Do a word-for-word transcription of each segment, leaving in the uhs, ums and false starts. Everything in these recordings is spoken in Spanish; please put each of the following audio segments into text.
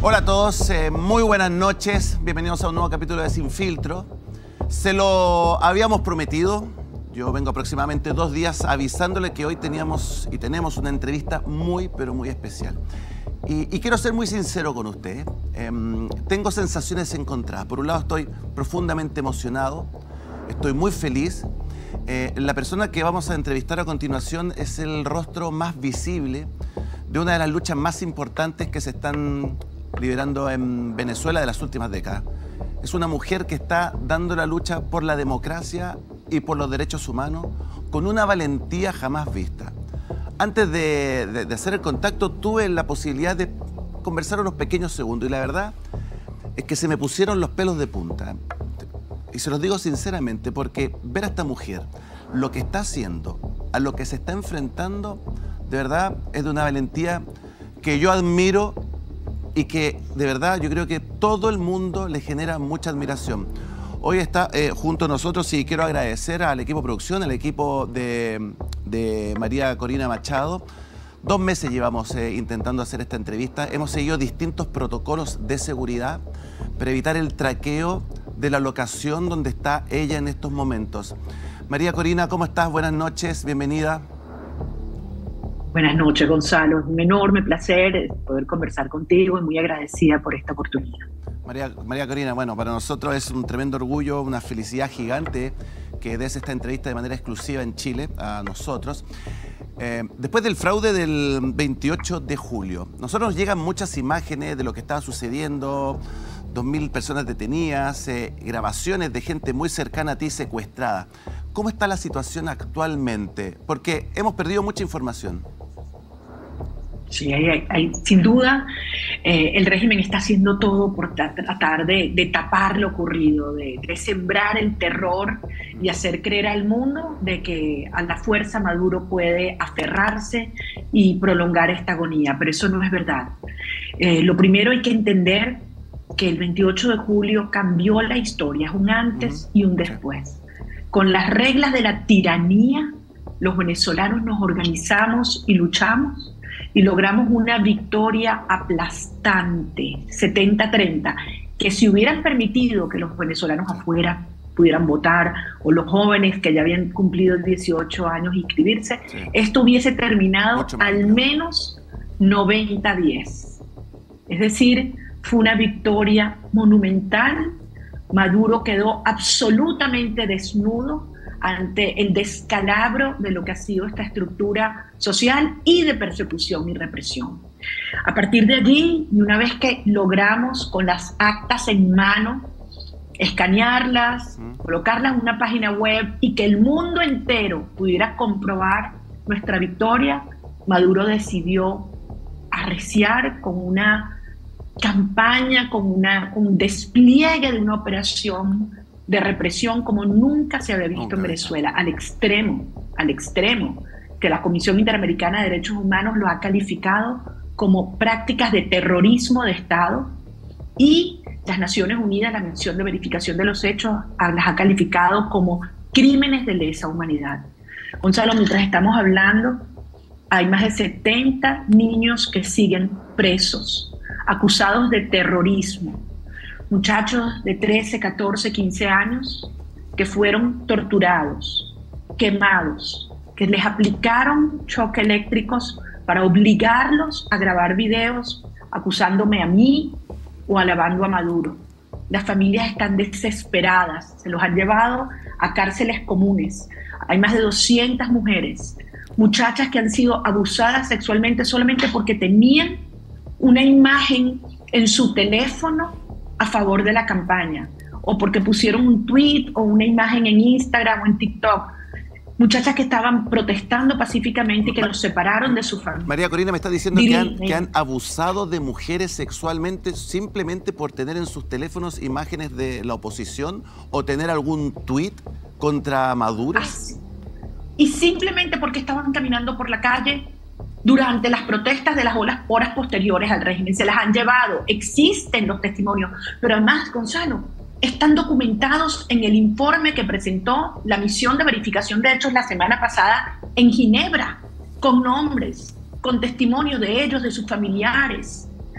Hola a todos, eh, muy buenas noches, bienvenidos a un nuevo capítulo de Sin Filtro. Se lo habíamos prometido, yo vengo aproximadamente dos días avisándole que hoy teníamos y tenemos una entrevista muy, pero muy especial. Y, y quiero ser muy sincero con usted, eh, tengo sensaciones encontradas. Por un lado estoy profundamente emocionado, estoy muy feliz. Eh, la persona que vamos a entrevistar a continuación es el rostro más visible de una de las luchas más importantes que se están liderando en Venezuela de las últimas décadas. Es una mujer que está dando la lucha por la democracia y por los derechos humanos con una valentía jamás vista. Antes de, de, de hacer el contacto tuve la posibilidad de conversar unos pequeños segundos y la verdad es que se me pusieron los pelos de punta. Y se los digo sinceramente porque ver a esta mujer, lo que está haciendo, a lo que se está enfrentando, de verdad es de una valentía que yo admiro y que de verdad yo creo que todo el mundo le genera mucha admiración. Hoy está eh, junto a nosotros y quiero agradecer al equipo de producción, al equipo de, de María Corina Machado. Dos meses llevamos eh, intentando hacer esta entrevista. Hemos seguido distintos protocolos de seguridad para evitar el traqueo de la locación donde está ella en estos momentos. María Corina, ¿cómo estás? Buenas noches, bienvenida. Buenas noches, Gonzalo. Es un enorme placer poder conversar contigo y muy agradecida por esta oportunidad. María, María Corina, bueno, para nosotros es un tremendo orgullo, una felicidad gigante que des esta entrevista de manera exclusiva en Chile a nosotros. Eh, después del fraude del veintiocho de julio, nosotros nos llegan muchas imágenes de lo que estaba sucediendo, dos mil personas detenidas, eh, grabaciones de gente muy cercana a ti secuestrada. ¿Cómo está la situación actualmente? Porque hemos perdido mucha información. Sí, hay, hay, hay, sin duda, eh, el régimen está haciendo todo por tratar de, de tapar lo ocurrido, de, de sembrar el terror y hacer creer al mundo de que a la fuerza Maduro puede aferrarse y prolongar esta agonía, pero eso no es verdad. Eh, lo primero hay que entender que el veintiocho de julio cambió la historia, es un antes uh-huh. y un después. Con las reglas de la tiranía, los venezolanos nos organizamos y luchamos y logramos una victoria aplastante, setenta a treinta, que si hubieran permitido que los venezolanos afuera pudieran votar, o los jóvenes que ya habían cumplido dieciocho años inscribirse, sí. esto hubiese terminado al menos noventa a diez. Es decir, fue una victoria monumental. Maduro quedó absolutamente desnudo ante el descalabro de lo que ha sido esta estructura social y de persecución y represión. A partir de allí, y una vez que logramos con las actas en mano, escanearlas, mm. colocarlas en una página web y que el mundo entero pudiera comprobar nuestra victoria, Maduro decidió arreciar con una campaña, con, una, con un despliegue de una operación de represión como nunca se había visto okay. en Venezuela, al extremo, al extremo, que la Comisión Interamericana de Derechos Humanos lo ha calificado como prácticas de terrorismo de Estado, y las Naciones Unidas, la Misión de Verificación de los Hechos, las ha calificado como crímenes de lesa humanidad. Gonzalo, mientras estamos hablando, hay más de setenta niños que siguen presos, acusados de terrorismo. Muchachos de trece, catorce, quince años que fueron torturados, quemados, que les aplicaron choques eléctricos para obligarlos a grabar videos acusándome a mí o alabando a Maduro. Las familias están desesperadas, se los han llevado a cárceles comunes. Hay más de doscientas mujeres, muchachas que han sido abusadas sexualmente solamente porque tenían una imagen en su teléfono a favor de la campaña, o porque pusieron un tweet o una imagen en Instagram o en TikTok. Muchachas que estaban protestando pacíficamente y que los separaron de su familia. María Corina, me está diciendo que han, que han abusado de mujeres sexualmente simplemente por tener en sus teléfonos imágenes de la oposición o tener algún tweet contra Maduro. Así. Y simplemente porque estaban caminando por la calle durante las protestas de las horas posteriores al régimen. Se las han llevado, existen los testimonios, pero además, Gonzalo, están documentados en el informe que presentó la Misión de Verificación de Hechos la semana pasada en Ginebra, con nombres, con testimonio de ellos, de sus familiares.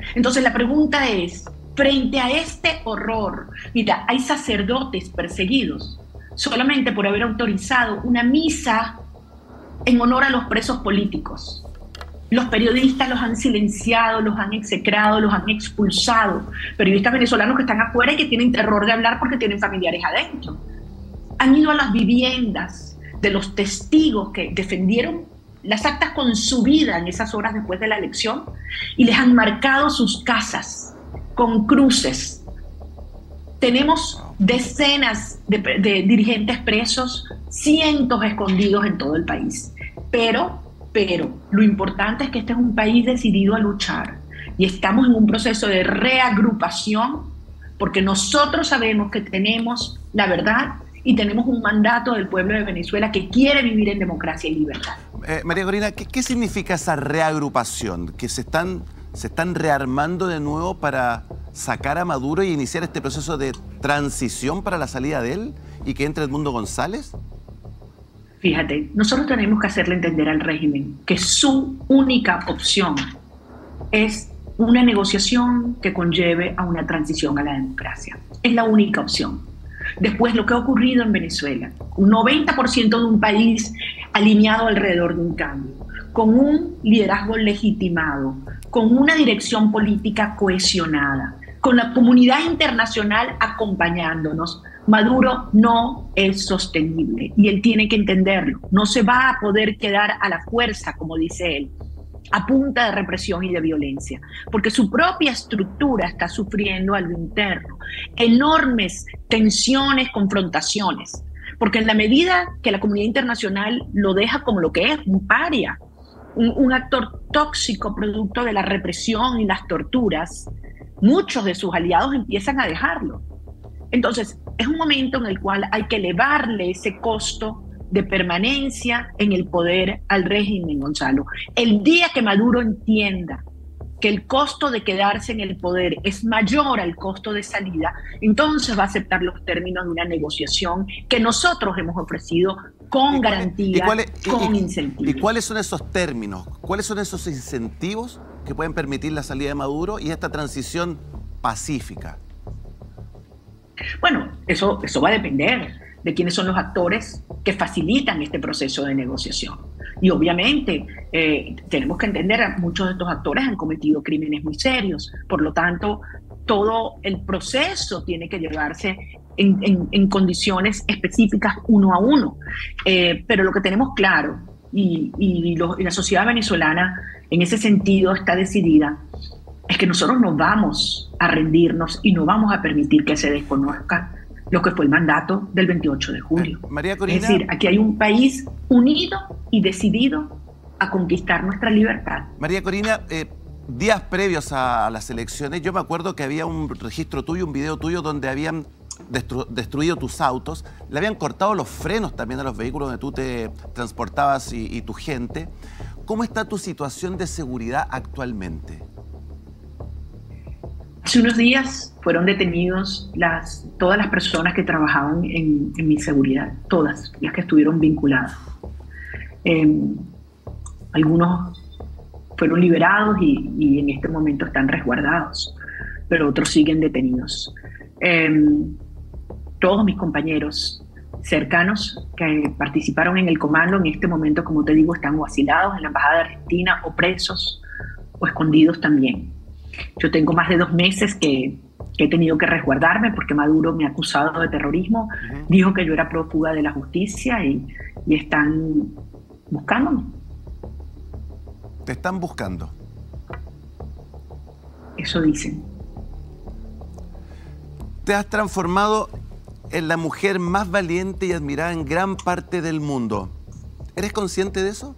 Entonces la pregunta es, frente a este horror, mira, hay sacerdotes perseguidos solamente por haber autorizado una misa en honor a los presos políticos. Los periodistas los han silenciado, los han execrado, los han expulsado. Periodistas venezolanos que están afuera y que tienen terror de hablar porque tienen familiares adentro. Han ido a las viviendas de los testigos que defendieron las actas con su vida en esas horas después de la elección y les han marcado sus casas con cruces. Tenemos decenas de, de dirigentes presos, cientos escondidos en todo el país. Pero, pero, lo importante es que este es un país decidido a luchar y estamos en un proceso de reagrupación porque nosotros sabemos que tenemos la verdad y tenemos un mandato del pueblo de Venezuela que quiere vivir en democracia y libertad. Eh, María Corina, ¿qué, ¿qué significa esa reagrupación? ¿Que se están, se están rearmando de nuevo para sacar a Maduro y iniciar este proceso de transición para la salida de él y que entre Edmundo González? Fíjate, nosotros tenemos que hacerle entender al régimen que su única opción es una negociación que conlleve a una transición a la democracia. Es la única opción. Después, lo que ha ocurrido en Venezuela, un noventa por ciento de un país alineado alrededor de un cambio, con un liderazgo legitimado, con una dirección política cohesionada, con la comunidad internacional acompañándonos, Maduro no es sostenible y él tiene que entenderlo. No se va a poder quedar a la fuerza, como dice él, a punta de represión y de violencia, porque su propia estructura está sufriendo a lo interno enormes tensiones, confrontaciones, porque en la medida que la comunidad internacional lo deja como lo que es, un paria, un, un actor tóxico producto de la represión y las torturas, muchos de sus aliados empiezan a dejarlo. Entonces, es un momento en el cual hay que elevarle ese costo de permanencia en el poder al régimen, Gonzalo. El día que Maduro entienda que el costo de quedarse en el poder es mayor al costo de salida, entonces va a aceptar los términos de una negociación que nosotros hemos ofrecido con garantías, con incentivos. ¿Y cuáles son esos términos? ¿Cuáles son esos incentivos que pueden permitir la salida de Maduro y esta transición pacífica? Bueno, eso, eso va a depender de quiénes son los actores que facilitan este proceso de negociación. Y obviamente eh, tenemos que entender que muchos de estos actores han cometido crímenes muy serios. Por lo tanto, todo el proceso tiene que llevarse en, en, en condiciones específicas uno a uno. Eh, pero lo que tenemos claro, y, y, lo, y la sociedad venezolana en ese sentido está decidida, es que nosotros no vamos a rendirnos y no vamos a permitir que se desconozca lo que fue el mandato del veintiocho de julio. Eh, María Corina, es decir, aquí hay un país unido y decidido a conquistar nuestra libertad. María Corina, eh, días previos a, a las elecciones, yo me acuerdo que había un registro tuyo, un video tuyo donde habían destru destruido tus autos, le habían cortado los frenos también a los vehículos donde tú te transportabas y, y tu gente. ¿Cómo está tu situación de seguridad actualmente? Hace unos días fueron detenidos las, todas las personas que trabajaban en, en mi seguridad, todas las que estuvieron vinculadas. Eh, algunos fueron liberados y, y en este momento están resguardados, pero otros siguen detenidos. Eh, todos mis compañeros cercanos que participaron en el comando en este momento, como te digo, están o asilados en la Embajada de Argentina o presos o escondidos también. Yo tengo más de dos meses que, que he tenido que resguardarme porque Maduro me ha acusado de terrorismo, uh-huh. Dijo que yo era prófuga de la justicia y, y están buscándome. ¿Te están buscando? Eso dicen. Te has transformado en la mujer más valiente y admirada en gran parte del mundo. ¿Eres consciente de eso?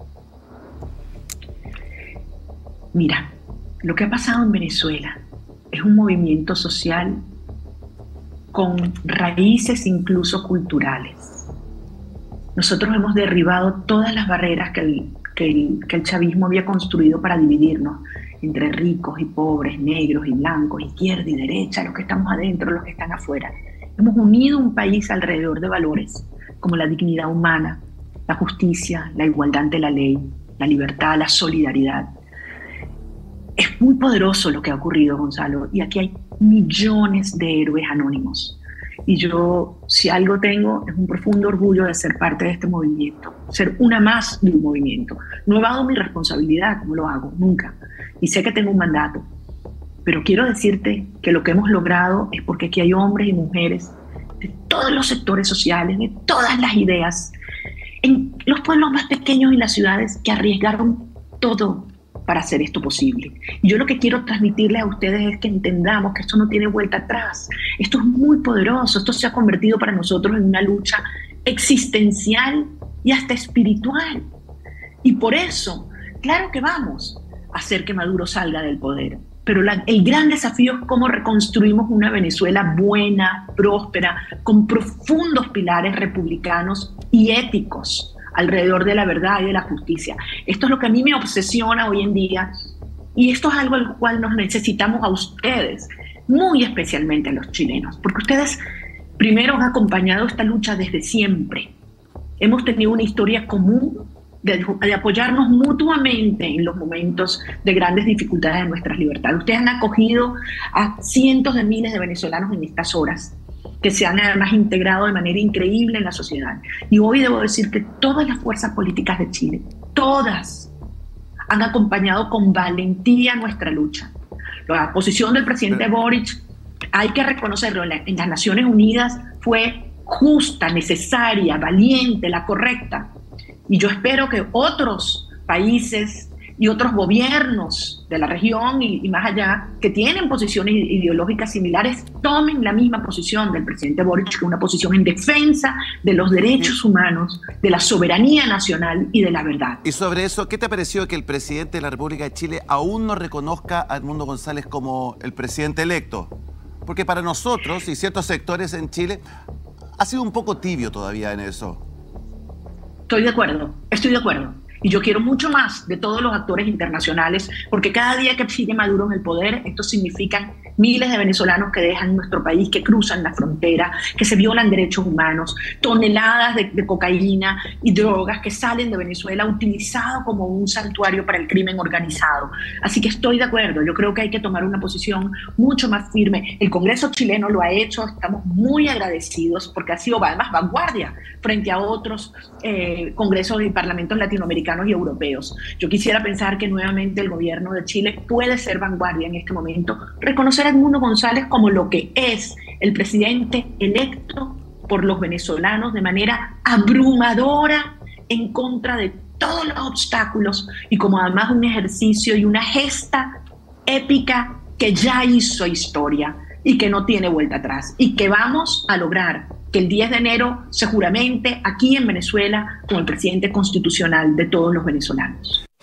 Mira, lo que ha pasado en Venezuela es un movimiento social con raíces incluso culturales. Nosotros hemos derribado todas las barreras que el, que el, que el chavismo había construido para dividirnos entre ricos y pobres, negros y blancos, izquierda y derecha, los que estamos adentro, los que están afuera. Hemos unido un país alrededor de valores como la dignidad humana, la justicia, la igualdad ante la ley, la libertad, la solidaridad. Es muy poderoso lo que ha ocurrido, Gonzalo, y aquí hay millones de héroes anónimos. Y yo, si algo tengo, es un profundo orgullo de ser parte de este movimiento, ser una más de un movimiento. No he evado mi responsabilidad, no lo hago, nunca. Y sé que tengo un mandato. Pero quiero decirte que lo que hemos logrado es porque aquí hay hombres y mujeres de todos los sectores sociales, de todas las ideas, en los pueblos más pequeños y las ciudades que arriesgaron todo para hacer esto posible. Y yo lo que quiero transmitirles a ustedes es que entendamos que esto no tiene vuelta atrás. Esto es muy poderoso, esto se ha convertido para nosotros en una lucha existencial y hasta espiritual. Y por eso, claro que vamos a hacer que Maduro salga del poder. Pero la, el gran desafío es cómo reconstruimos una Venezuela buena, próspera, con profundos pilares republicanos y éticos alrededor de la verdad y de la justicia. Esto es lo que a mí me obsesiona hoy en día y esto es algo al cual nos necesitamos a ustedes, muy especialmente a los chilenos, porque ustedes primero han acompañado esta lucha desde siempre. Hemos tenido una historia común De, de apoyarnos mutuamente en los momentos de grandes dificultades de nuestras libertades. Ustedes han acogido a cientos de miles de venezolanos en estas horas, que se han además integrado de manera increíble en la sociedad. Y hoy debo decir que todas las fuerzas políticas de Chile, todas, han acompañado con valentía nuestra lucha. La posición del presidente Boric, hay que reconocerlo, en las Naciones Unidas fue justa, necesaria, valiente, la correcta. Y yo espero que otros países y otros gobiernos de la región y, y más allá, que tienen posiciones ideológicas similares, tomen la misma posición del presidente Boric, que es una posición en defensa de los derechos humanos, de la soberanía nacional y de la verdad. Y sobre eso, ¿qué te pareció que el presidente de la República de Chile aún no reconozca a Edmundo González como el presidente electo? Porque para nosotros y ciertos sectores en Chile ha sido un poco tibio todavía en eso. Estoy de acuerdo, estoy de acuerdo. Y yo quiero mucho más de todos los actores internacionales, porque cada día que sigue Maduro en el poder, esto significa miles de venezolanos que dejan nuestro país, que cruzan la frontera, que se violan derechos humanos, toneladas de, de cocaína y drogas que salen de Venezuela utilizado como un santuario para el crimen organizado. Así que estoy de acuerdo, yo creo que hay que tomar una posición mucho más firme. El Congreso chileno lo ha hecho, estamos muy agradecidos porque ha sido además vanguardia frente a otros eh, congresos y parlamentos latinoamericanos y europeos. Yo quisiera pensar que nuevamente el gobierno de Chile puede ser vanguardia en este momento, reconocer a Edmundo González como lo que es el presidente electo por los venezolanos de manera abrumadora en contra de todos los obstáculos y como además un ejercicio y una gesta épica que ya hizo historia y que no tiene vuelta atrás y que vamos a lograr que el diez de enero se juramente aquí en Venezuela como el presidente constitucional de todos los venezolanos.